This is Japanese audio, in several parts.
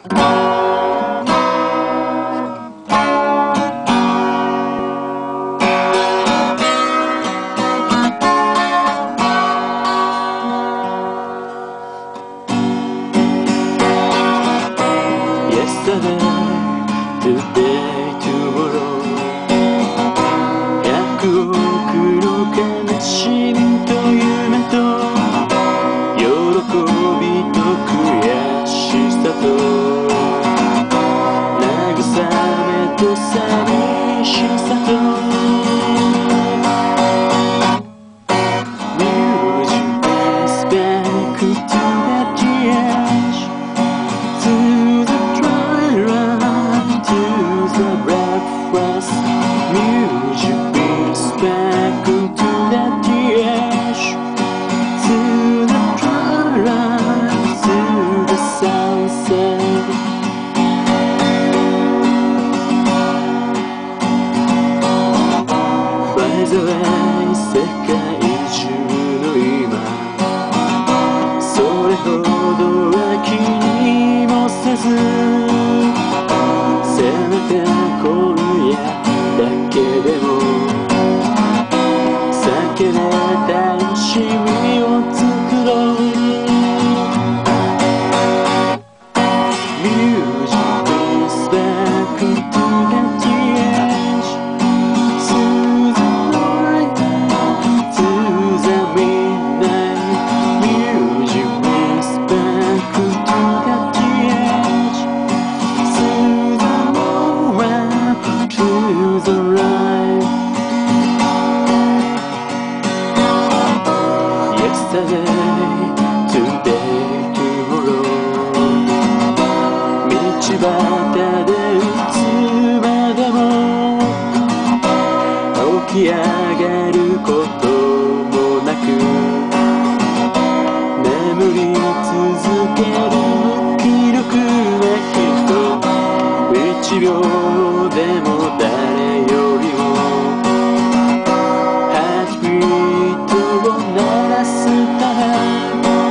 Today, tomorrow 100億の悲しみと夢と喜びと悔しさと慰めと寂しさとMusic is back to the edge To the twilight To the breakfast Music is back to the edge To the twilight To the sunset By the way 世界中の今それほどは気にもせずせめて今夜だけでも酒で楽しみを作ろう Music is back to the edge To the light To the midnight Music is back to the edge To the moment To the light Yesterday, today, tomorrow 道端でいつまでも起き上がることもなく眠り続ける無気力な人1秒でも誰よりもハートビートを鳴らすため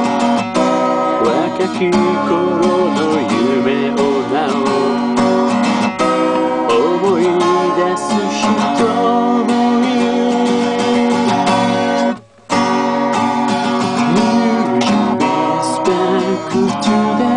若き頃の夢をなお思い出す人もいる Music is back to the